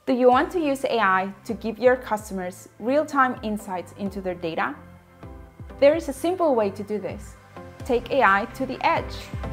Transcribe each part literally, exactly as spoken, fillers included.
Do you want to use A I to give your customers real-time insights into their data? There is a simple way to do this. Take A I to the edge.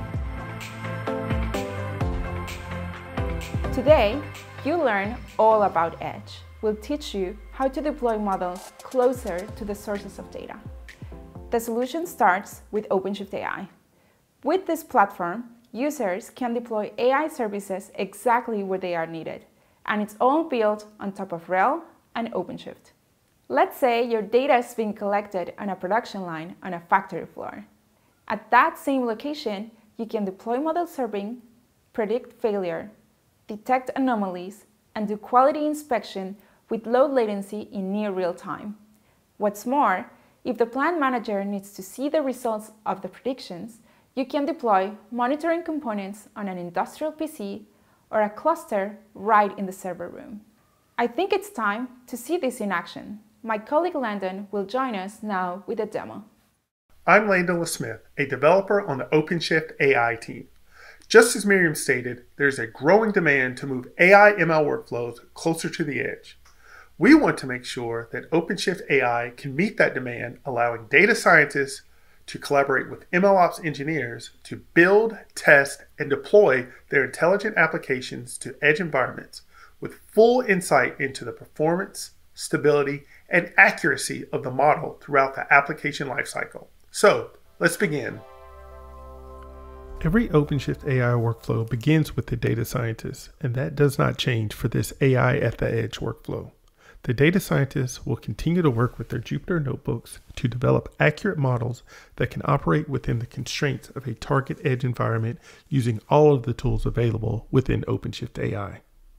Today, you learn all about Edge. We'll teach you how to deploy models closer to the sources of data. The solution starts with OpenShift A I. With this platform, users can deploy A I services exactly where they are needed, and it's all built on top of RHEL and OpenShift. Let's say your data is being collected on a production line on a factory floor. At that same location, you can deploy model serving, predict failure, detect anomalies, and do quality inspection with low latency in near real time. What's more, if the plant manager needs to see the results of the predictions, you can deploy monitoring components on an industrial P C or a cluster right in the server room. I think it's time to see this in action. My colleague Landon will join us now with a demo. I'm Landon Smith, a developer on the OpenShift A I team. Just as Miriam stated, there's a growing demand to move A I M L workflows closer to the edge. We want to make sure that OpenShift A I can meet that demand, allowing data scientists to collaborate with MLOps engineers to build, test, and deploy their intelligent applications to edge environments with full insight into the performance, stability, and accuracy of the model throughout the application lifecycle. So, let's begin. Every OpenShift A I workflow begins with the data scientist, and that does not change for this A I at the edge workflow. The data scientists will continue to work with their Jupyter notebooks to develop accurate models that can operate within the constraints of a target edge environment using all of the tools available within OpenShift A I.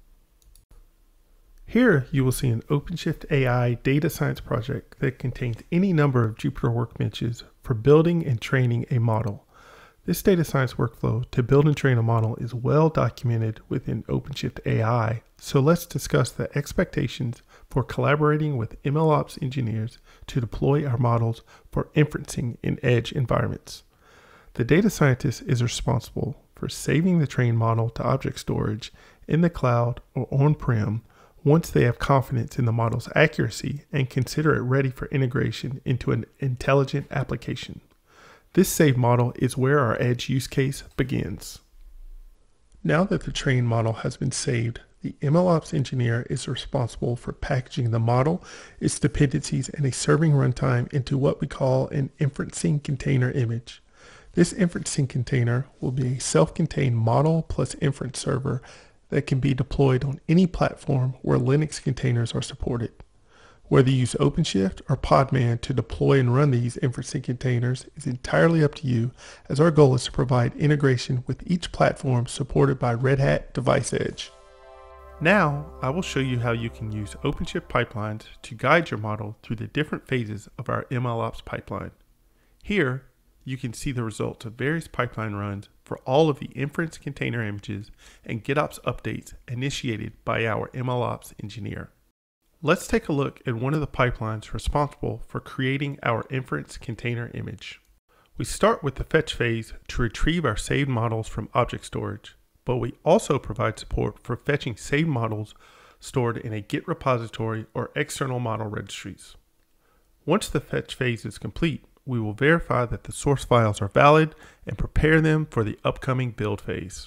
Here you will see an OpenShift A I data science project that contains any number of Jupyter workbenches for building and training a model. This data science workflow to build and train a model is well documented within OpenShift A I, so let's discuss the expectations for collaborating with MLOps engineers to deploy our models for inferencing in edge environments. The data scientist is responsible for saving the trained model to object storage in the cloud or on-prem once they have confidence in the model's accuracy and consider it ready for integration into an intelligent application. This saved model is where our edge use case begins. Now that the trained model has been saved, the MLOps engineer is responsible for packaging the model, its dependencies, and a serving runtime into what we call an inferencing container image. This inferencing container will be a self-contained model plus inference server that can be deployed on any platform where Linux containers are supported. Whether you use OpenShift or Podman to deploy and run these inferencing containers is entirely up to you, as our goal is to provide integration with each platform supported by Red Hat Device Edge. Now, I will show you how you can use OpenShift pipelines to guide your model through the different phases of our MLOps pipeline. Here, you can see the results of various pipeline runs for all of the inference container images and GitOps updates initiated by our MLOps engineer. Let's take a look at one of the pipelines responsible for creating our inference container image. We start with the fetch phase to retrieve our saved models from object storage, but we also provide support for fetching saved models stored in a Git repository or external model registries. Once the fetch phase is complete, we will verify that the source files are valid and prepare them for the upcoming build phase.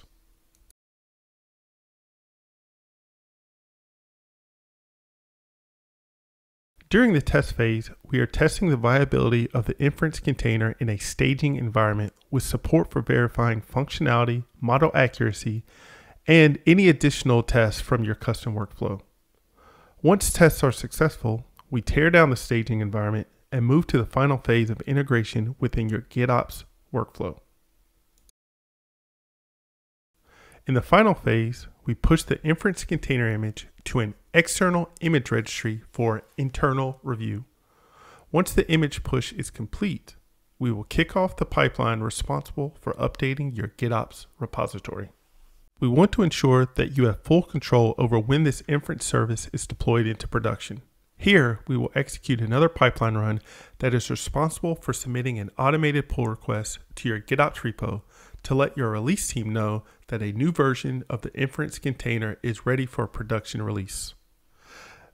During the test phase, we are testing the viability of the inference container in a staging environment with support for verifying functionality, model accuracy, and any additional tests from your custom workflow. Once tests are successful, we tear down the staging environment and move to the final phase of integration within your GitOps workflow. In the final phase, we push the inference container image to an external image registry for internal review. Once the image push is complete, we will kick off the pipeline responsible for updating your GitOps repository. We want to ensure that you have full control over when this inference service is deployed into production. Here, we will execute another pipeline run that is responsible for submitting an automated pull request to your GitOps repo to let your release team know that a new version of the inference container is ready for production release.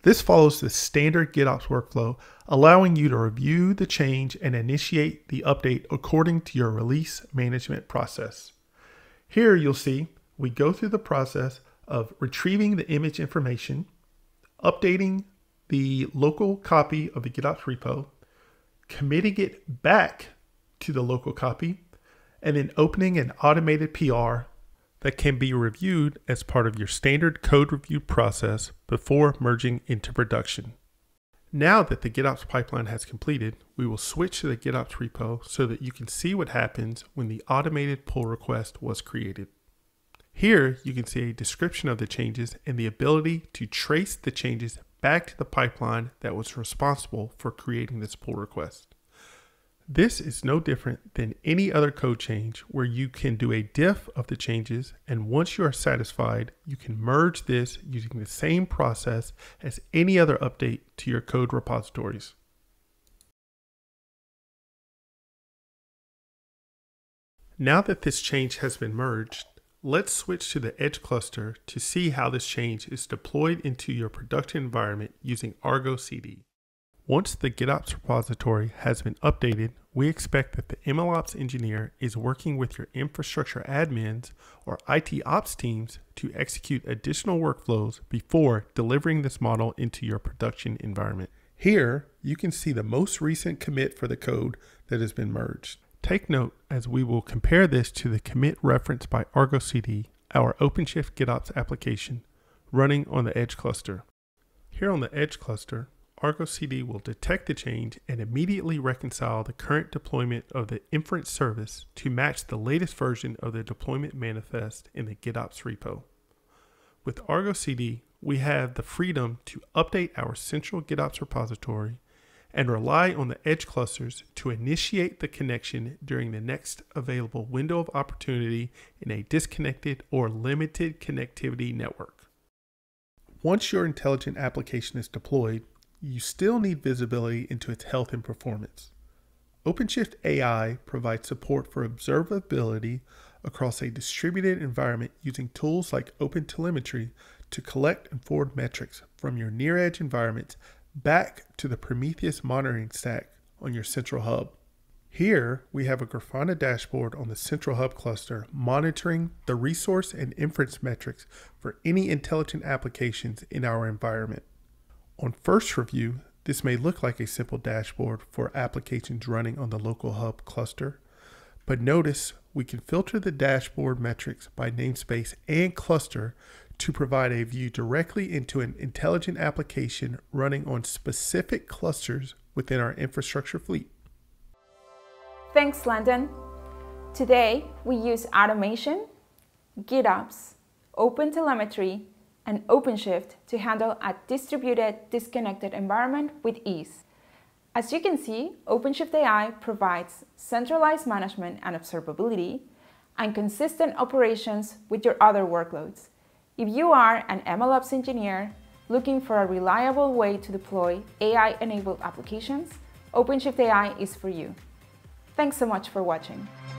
This follows the standard GitOps workflow, allowing you to review the change and initiate the update according to your release management process. Here you'll see we go through the process of retrieving the image information, updating the local copy of the GitOps repo, committing it back to the local copy, and then opening an automated P R that can be reviewed as part of your standard code review process before merging into production. Now that the GitOps pipeline has completed, we will switch to the GitOps repo so that you can see what happens when the automated pull request was created. Here, you can see a description of the changes and the ability to trace the changes back to the pipeline that was responsible for creating this pull request. This is no different than any other code change where you can do a diff of the changes, and once you are satisfied, you can merge this using the same process as any other update to your code repositories. Now that this change has been merged, let's switch to the Edge cluster to see how this change is deployed into your production environment using ArgoCD. Once the GitOps repository has been updated, we expect that the MLOps engineer is working with your infrastructure admins or I T ops teams to execute additional workflows before delivering this model into your production environment. Here, you can see the most recent commit for the code that has been merged. Take note as we will compare this to the commit referenced by ArgoCD, our OpenShift GitOps application, running on the Edge cluster. Here on the Edge cluster, ArgoCD will detect the change and immediately reconcile the current deployment of the inference service to match the latest version of the deployment manifest in the GitOps repo. With ArgoCD, we have the freedom to update our central GitOps repository and rely on the Edge clusters to initiate the connection during the next available window of opportunity in a disconnected or limited connectivity network. Once your intelligent application is deployed, you still need visibility into its health and performance. OpenShift A I provides support for observability across a distributed environment using tools like OpenTelemetry to collect and forward metrics from your near-edge environments back to the Prometheus monitoring stack on your central hub. Here, we have a Grafana dashboard on the central hub cluster monitoring the resource and inference metrics for any intelligent applications in our environment. On first review, this may look like a simple dashboard for applications running on the local hub cluster, but notice we can filter the dashboard metrics by namespace and cluster to provide a view directly into an intelligent application running on specific clusters within our infrastructure fleet. Thanks, Landon. Today, we use automation, GitOps, OpenTelemetry, and OpenShift to handle a distributed, disconnected environment with ease. As you can see, OpenShift A I provides centralized management and observability and consistent operations with your other workloads. If you are an MLOps engineer looking for a reliable way to deploy A I-enabled applications, OpenShift A I is for you. Thanks so much for watching.